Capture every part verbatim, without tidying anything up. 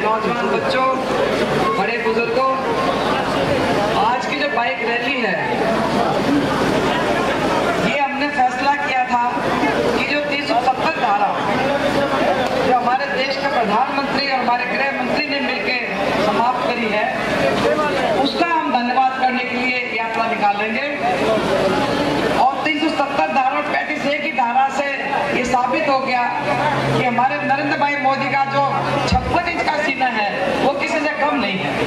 नौजवान बच्चों, बड़े बुजुर्गों, आज की जो बाइक रैली है, ये हमने फैसला किया था कि जो तीन सौ सत्तर धारा जो हमारे देश के प्रधानमंत्री और हमारे गृह मंत्री ने मिलकर समाप्त करी है, उसका हम धन्यवाद करने के लिए यात्रा निकालेंगे। और तीन सौ सत्तर धारा पैंतीस ए की धारा से ये साबित हो गया कि हमारे नरेंद्र भाई मोदी का जो छप्पन इंच का सीना है वो किसी से कम नहीं है।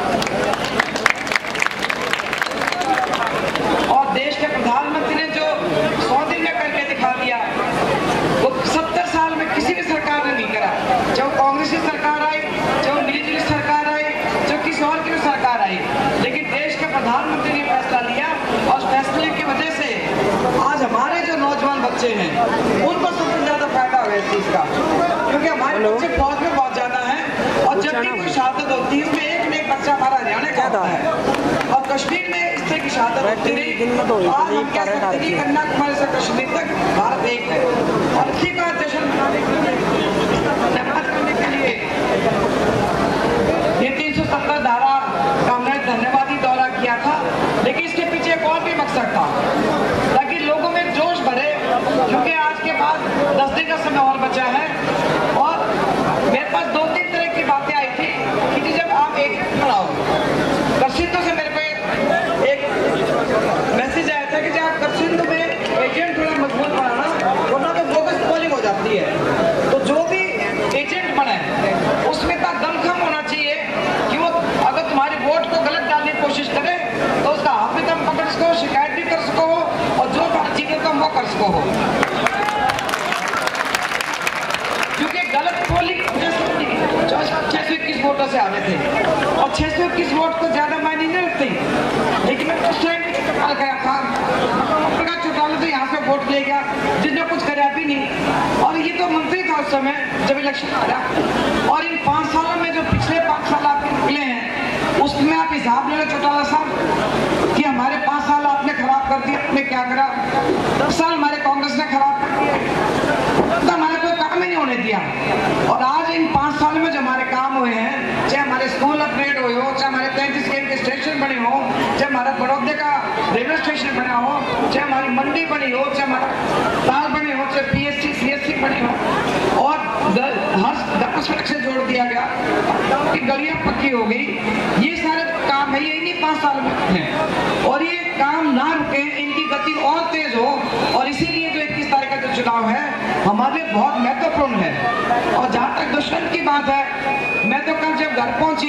और देश के प्रधानमंत्री ने जो सौ दिन में करके दिखा दिया, वो सत्तर साल में किसी भी सरकार ने नहीं करा। चाहे कांग्रेस की सरकार आई, चाहे मिली जुली सरकार आई, चाहे किसी और की सरकार आई, लेकिन देश के प्रधानमंत्री ने फैसला लिया और फैसले की वजह से आज हमारे जो नौजवान बच्चे हैं उनको सबसे ज्यादा फायदा हुआ इस चीज का, क्योंकि हमारे बच्चे फौज में बहुत ज्यादा हैं और जब भी कोई शहादत होती है उसमें एक न एक बच्चा हमारा हरियाणा का होता है। और कश्मीर में इस तरह की शहादत होती रही, आज हम कह सकते हैं कि कन्याकुमारी से कश्मीर तक भारत एक है। और इसी का जश्न मनाने के लिए, धन्यवाद करने के लिए ये तीन सौ सत्तर धारा का हमने धन्यवादी दौरा किया था, लेकिन इसके पीछे एक और भी मकसद था ताकि लोगों में जोश भरे, क्योंकि आज के बाद दस दिन का समय और बचा है। और मेरे पास दो तीन तरह की बातें आई थी कि जी जब आप एक बनाओ, करसिंधु से मेरे को एक मैसेज आया था कि जब आप करसिंधु में एजेंट थोड़ा मजबूत बनाना, वरना तो बोगस पोलिंग हो जाती है। तो जो भी एजेंट बने उसमें का दमखम होना चाहिए कि वो अगर तुम्हारी वोट को गलत डालने की कोशिश करे तो उसका हाथ में दम पकड़ सको, शिकायत भी कर सको और जो चीजें तुम वो कर सको। क्योंकि गलत पोलिंग छह सौ इक्कीस वोटों से आने थे और छह सौ इक्कीस वोट को ज्यादा मायने नहीं रखते, लेकिन मैं उस टाइम गया था, प्रकाश चौटाला तो यहाँ से वोट ले गया जिसने कुछ कराया भी नहीं। और ये तो मंत्री था उस समय जब इलेक्शन आ रहा। और इन पांच सालों में जो पिछले पांच साल आपके निकले हैं उसमें आप हिसाब ले लो चौटाला साहब कि हमारे पांच साल आपने खराब कर दिया, आपने क्या करा। दस साल हमारे कांग्रेस ने खराब कर दिया, तो हमारे कोई काम ही नहीं होने दिया। और आज इन पांच साल में जो हमारे काम हुए हैं, चाहे हमारे स्कूल अपग्रेड हुए हो, चाहे हमारे तैंतीस के स्टेशन बने हो, चाहे हमारा बड़ौदे का रेलवे स्टेशन बना हो, चाहे हमारी मंडी बनी हो, चाहे हमारा ताल बने हो, चाहे पीएससी सीएससी बनी हो, और हर दस सड़क से जोड़ दिया गया, कि गलियां पक्की हो गई, ये सारे काम है ये इन्हीं पांच साल में हैं। और ये काम ना रुके, इनकी गति और तेज हो। और इसीलिए जो इक्कीस तारीख का जो चुनाव है हमारे लिए बहुत महत्वपूर्ण है। और जहाँ तक दुश्मन की बात है, मैं तो कल जब घर पहुंची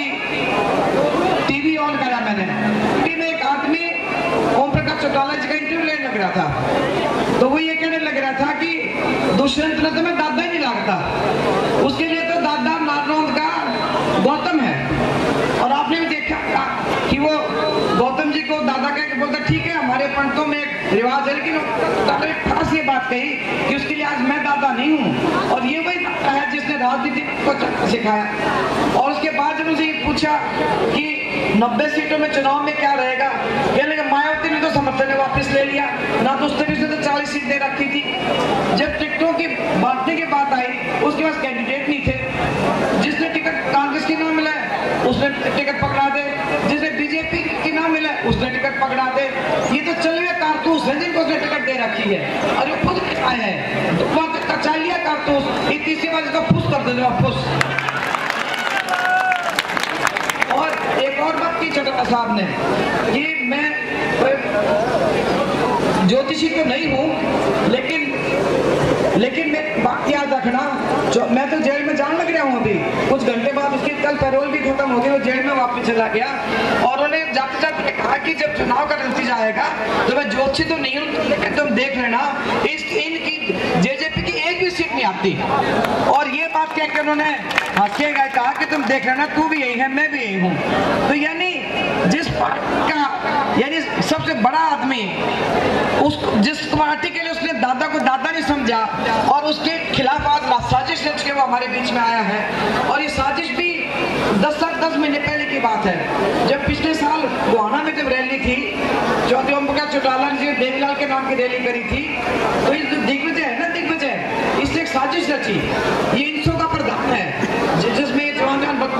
टीवी ऑन करा मैंने, टीवी में एक आदमी ओम प्रकाश चौटाला जी का इंटरव्यू लेने लग रहा था, तो वो ये कहने लग रहा था कि दुष्यंत ने तो मैं दादा ही नहीं लगता, उसके लिए तो दादा नारनौंद का गौतम है। और आपने भी देखा कि वो गौतम जी को दादा कह के बोलता ठीक है, हमारे पंडितों में एक रिवाज है, लेकिन दादा ने खास ये बात कही कि उसके लिए आज मैं दादा नहीं हूँ। और ये वही दादा है जिसने राजनीति को सिखाया। और उसके बाद जब उनसे पूछा कि नब्बे सीटों में चुनाव में क्या रहेगा, कहने लगा मायावती ने तो समर्थन ने वापस ले लिया, ना तो उसने तो चालीस सीट दे रखी थी। जब टिकटों की बांटने की बात आई उसके पास कैंडिडेट नहीं थे, जिसने टिकट कांग्रेस की ना मिला उसने टिकट पकड़ा दे, जिसने बीजेपी की ना मिला उसने टिकट पकड़ा दे। ये तो चलिए कारतूस है जिनको उसने टिकट दे रखी है और ये खुद आए हैं, तो वहाँ चालिया कारतूस ये तीसरी बार इसका फुस कर दे, फुस। और एक और बात की चौटाला साहब ने, ये मैं ज्योतिषी तो नहीं हूँ, लेकिन लेकिन मैं बात याद रखना, जो मैं तो जेल में जान लग रहा हूँ अभी कुछ घंटे बाद, उसकी कल पैरोल भी खत्म हो गई, वो जेल में वापस चला गया। और उन्होंने जाते जाते कहा कि जब चुनाव का नतीजा आएगा तो मैं ज्योतिषी तो नहीं हूँ, लेकिन तुम देख लेना इस इनकी जेजेपी की एक भी सीट नहीं आती। और ये बात कह के उन्होंने हंस के कहा कि तुम देख लेना, तू भी यही है मैं भी यही हूँ। तो यानी जिस पार्टी का यानी सबसे बड़ा आदमी उस जिस पार्टी के लिए उसने दादा को दादा नहीं समझा और उसके खिलाफ आज साजिश रच के वो हमारे बीच में आया है। और ये साजिश भी दस साल दस महीने पहले की बात है, जब पिछले साल गोहाना में जब रैली थी, चौधरी ओम प्रकाश चौटाला जी देवीलाल के नाम की रैली करी थी, तो ये दिग्विजय है ना, दिग्विजय इसने एक साजिश रची, ये इंसो का प्रधान है जिसमें जवान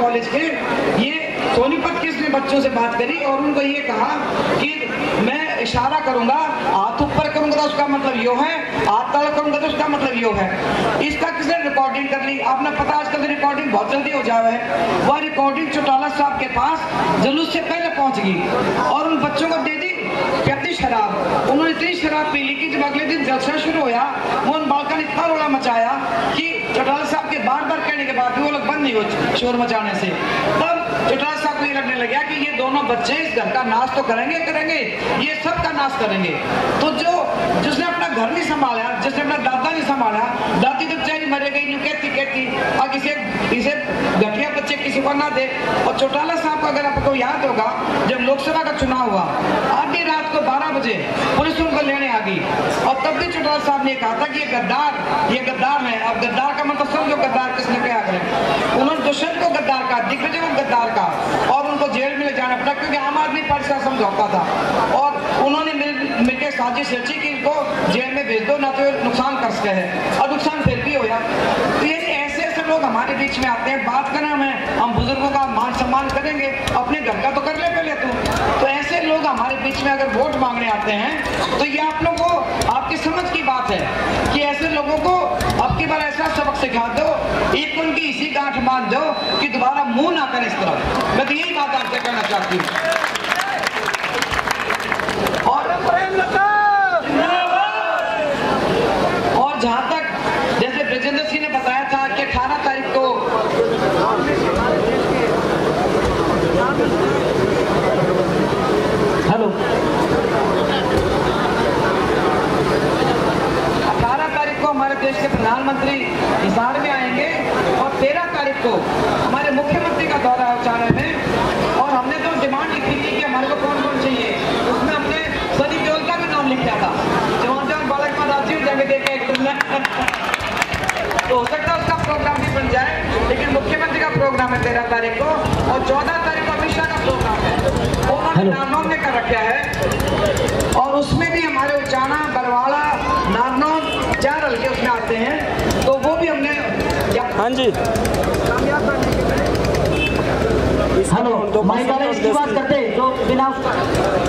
कॉलेज के, ये सोनीपत के इसने बच्चों से बात करी और उनको ये कहा कि मैं इशारा करूंगा, हाथ ऊपर करूंगा तो उसका मतलब यो है, हाथ तल करूंगा तो उसका मतलब यो है। इसका किसने रिकॉर्डिंग कर ली? आपने पता आजकल रिकॉर्डिंग बहुत जल्दी हो जावे है। वह रिकॉर्डिंग चौटाला साहब के पास जुलूस से पहले पहुंच गई और उन बच्चों को दे दी प्याती शराब। उन्होंने इतनी शराब पी ली कि जब अगले दिन जलसा शुरू होया, वो उन बालका ने इतना रोला मचाया कि चौटाला साहब के बार बार कहने के बाद भी वो लोग बंद नहीं हो शोर मचाने से। तब चौटाला साहब को ये लगने लगा कि ये दोनों बच्चे इस घर का नाश तो करेंगे करेंगे ये सब का नाश करेंगे। तो जो जिसने अपना घर नहीं संभाला, जिसने अपना दादा नहीं संभाला, दादी तो बेचारी मरे गई यूं कहती कहती, और इसे इसे घटिया बच्चे किसी को ना दे। और चौटाला साहब को अगर आपको याद होगा, जब लोकसभा का चुनाव हुआ, आधी रात को बारह बजे पुलिस उनको लेने आ गई और तब भी चौटाला साहब ने कहा था कि ये गद्दार ये गद्दार है। अब गद्दार का मतलब समझो गद्दार किसने क्या करें। उन्होंने दुष्यंत को गद्दार कहा, दिग्विजय को गद्दार कहा और उनको जेल में ले जाना पड़ा क्योंकि आम आदमी पार्टी का समझौता था। और उन्होंने मिल मिलकर साजिश रची कि इनको जेल में भेज दो, ना तो नुकसान कर सके है, और नुकसान फिर भी होया। तो ये ऐसे ऐसे लोग हमारे बीच में आते हैं। बात करें हमें, हम बुजुर्गों का मान सम्मान करेंगे, अपने घर का तो कर ले पहले तू। तो ऐसे लोग हमारे बीच में अगर वोट मांगने आते हैं तो ये आप लोगों को आपकी समझ की बात है कि ऐसे लोगों को अब की बार ऐसा सबक सिखा दो, एक उनकी इसी गांठ मान दो कि दोबारा मुंह ना करें इस तरफ। मैं तो यही बात आपसे कहना चाहती हूँ। और और जहां तक जैसे ब्रजेंद्र सिंह ने बताया था कि अठारह तारीख को हेलो अठारह तारीख को हमारे देश के प्रधानमंत्री हिसार में आएंगे और तेरह तारीख को हमारे मुख्यमंत्री का दौरा है उचारे में। और हमने तो डिमांड लिखी थी कि हमारे को कौन कौन चाहिए, उसमें हमने सनी देओल का भी नाम लिखा था। जवान जवान बालक में राजीव जंग देखे तो हो सकता है उसका प्रोग्राम भी बन जाए, लेकिन मुख्यमंत्री का प्रोग्राम है तेरह तारीख को और चौदह तारीख को अमित शाह का प्रोग्राम है, उन्होंने नारनौल ने कर रखा है। और उसमें भी हमारे उचाना, बरवाड़ा, नारनौल चार हल्के उसमें आते हैं, तो वो भी हमने हाँ जी हेलो माइक वाले इसकी बात करते जो बिना